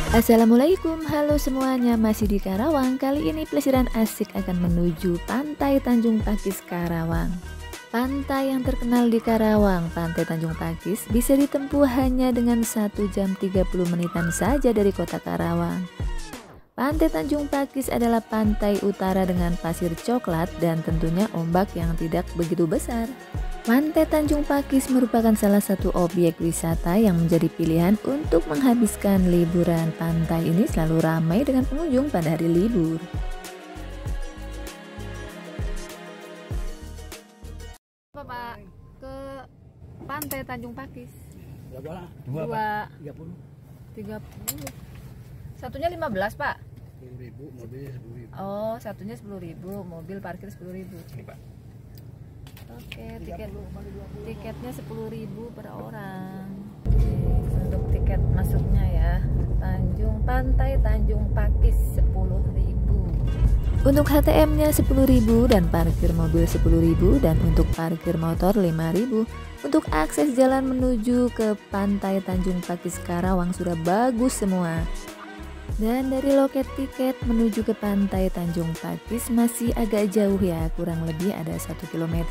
Assalamualaikum, halo semuanya, masih di Karawang. Kali ini pelesiran asik akan menuju Pantai Tanjung Pakis, Karawang. Pantai yang terkenal di Karawang, Pantai Tanjung Pakis, bisa ditempuh hanya dengan 1 jam 30 menitan saja dari kota Karawang. Pantai Tanjung Pakis adalah pantai utara dengan pasir coklat dan tentunya ombak yang tidak begitu besar. Pantai Tanjung Pakis merupakan salah satu objek wisata yang menjadi pilihan untuk menghabiskan liburan. Pantai ini selalu ramai dengan pengunjung pada hari libur. Pak, ke Pantai Tanjung Pakis. Dua. 30. Satunya 15, Pak. 10.000, mobilnya 10.000. Oh, satunya 10.000, mobil parkir 10.000. Ini, Pak. Oke, tiketnya 10.000 per orang. Untuk tiket masuknya ya, Pantai Tanjung Pakis 10.000. Untuk HTM-nya 10.000 dan parkir mobil 10.000 dan untuk parkir motor 5.000. Untuk akses jalan menuju ke Pantai Tanjung Pakis Karawang sudah bagus semua. Dan dari loket tiket menuju ke Pantai Tanjung Pakis masih agak jauh ya, kurang lebih ada 1 km.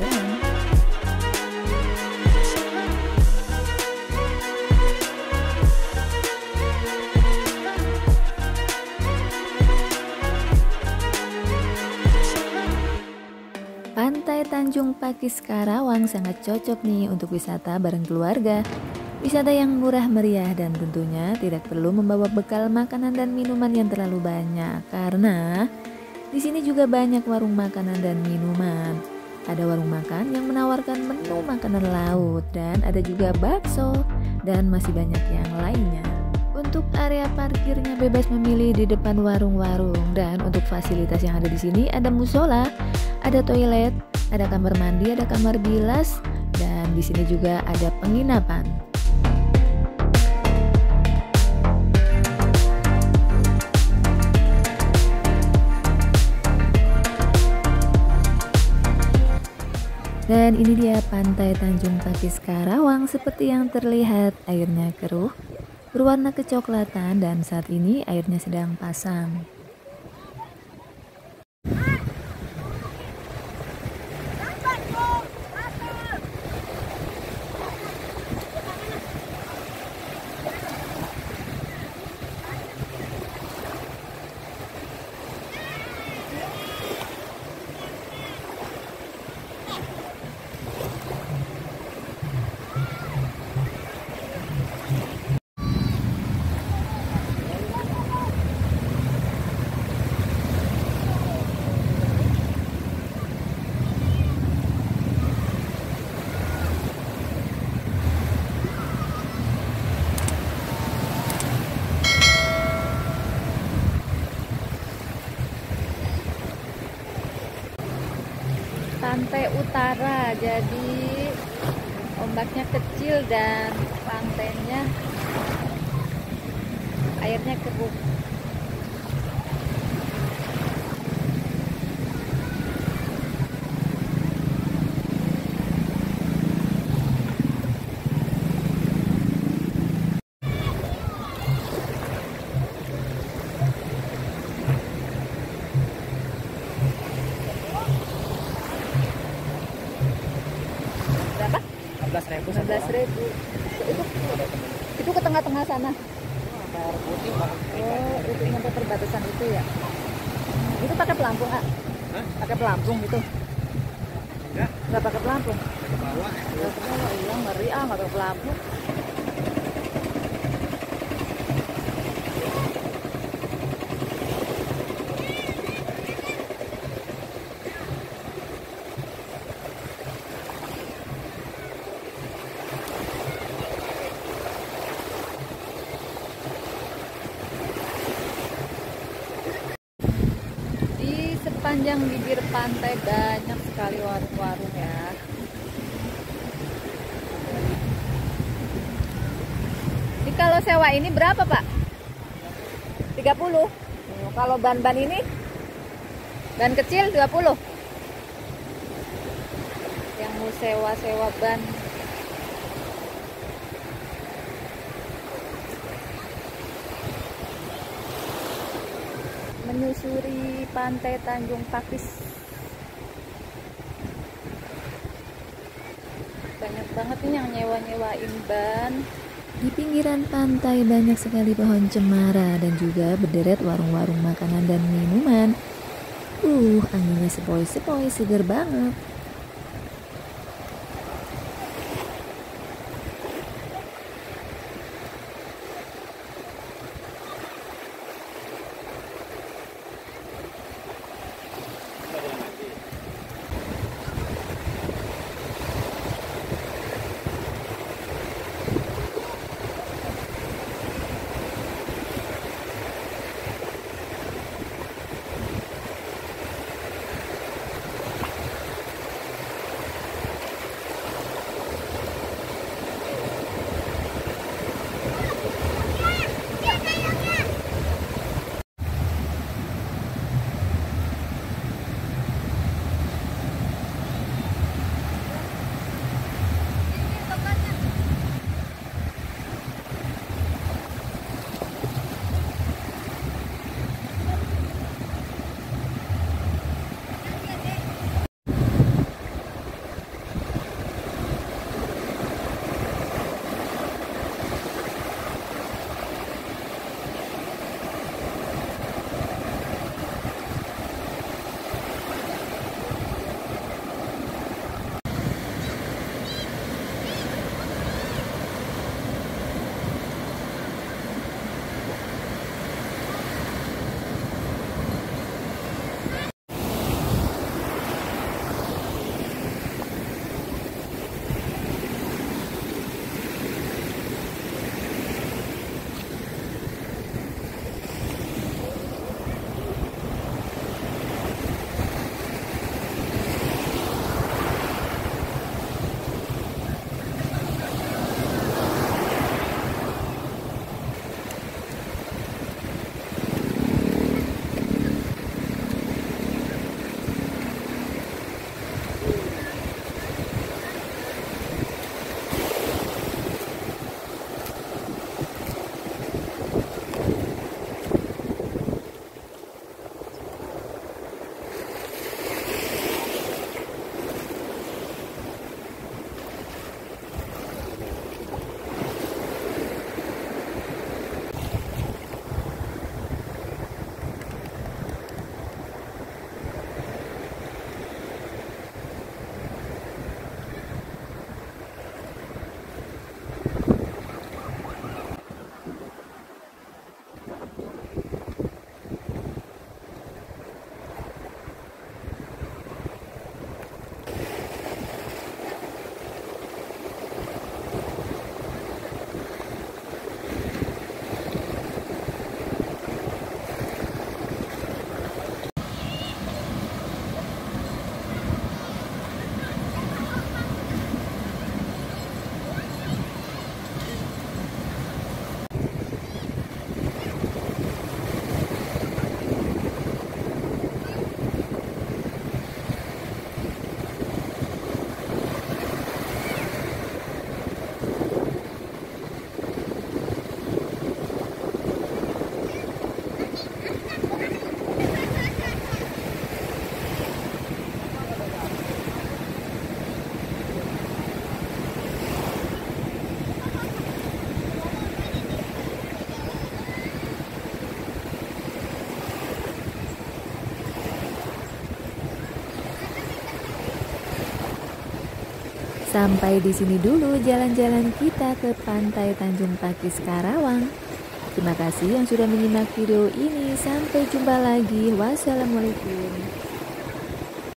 Pantai Tanjung Pakis Karawang sangat cocok nih untuk wisata bareng keluarga. Wisata yang murah meriah dan tentunya tidak perlu membawa bekal makanan dan minuman yang terlalu banyak karena di sini juga banyak warung makanan dan minuman. Ada warung makan yang menawarkan menu makanan laut dan ada juga bakso dan masih banyak yang lainnya. Untuk area parkirnya bebas memilih di depan warung-warung dan untuk fasilitas yang ada di sini ada musola, ada toilet, ada kamar mandi, ada kamar bilas dan di sini juga ada penginapan. Dan ini dia Pantai Tanjung Pakis Karawang. Seperti yang terlihat, airnya keruh, berwarna kecoklatan dan saat ini airnya sedang pasang. Pantai utara, jadi ombaknya kecil dan pantainya airnya keruh. Berapa? 16.000. Itu ke tengah-tengah sana. Oh, itu sampai perbatasan itu ya. Itu pakai pelampung, ah? Pakai pelampung gitu? Nggak pakai pelampung. Ke bawah. Ke bawah, iya ngeri nggak pakai pelampung. Sepanjang bibir pantai banyak sekali warung-warung ya. Ini kalau sewa ini berapa, Pak? 30. Kalau ban-ban ini? Ban kecil 20. Yang mau sewa-sewa ban. menyusuri pantai Tanjung Pakis. Banyak banget nih yang nyewa-nyewain ban. Di pinggiran pantai banyak sekali pohon cemara dan juga berderet warung-warung makanan dan minuman. Anginnya sepoi-sepoi, seger banget. Sampai di sini dulu jalan-jalan kita ke Pantai Tanjung Pakis Karawang. Terima kasih yang sudah menyimak video ini. Sampai jumpa lagi. Wassalamualaikum.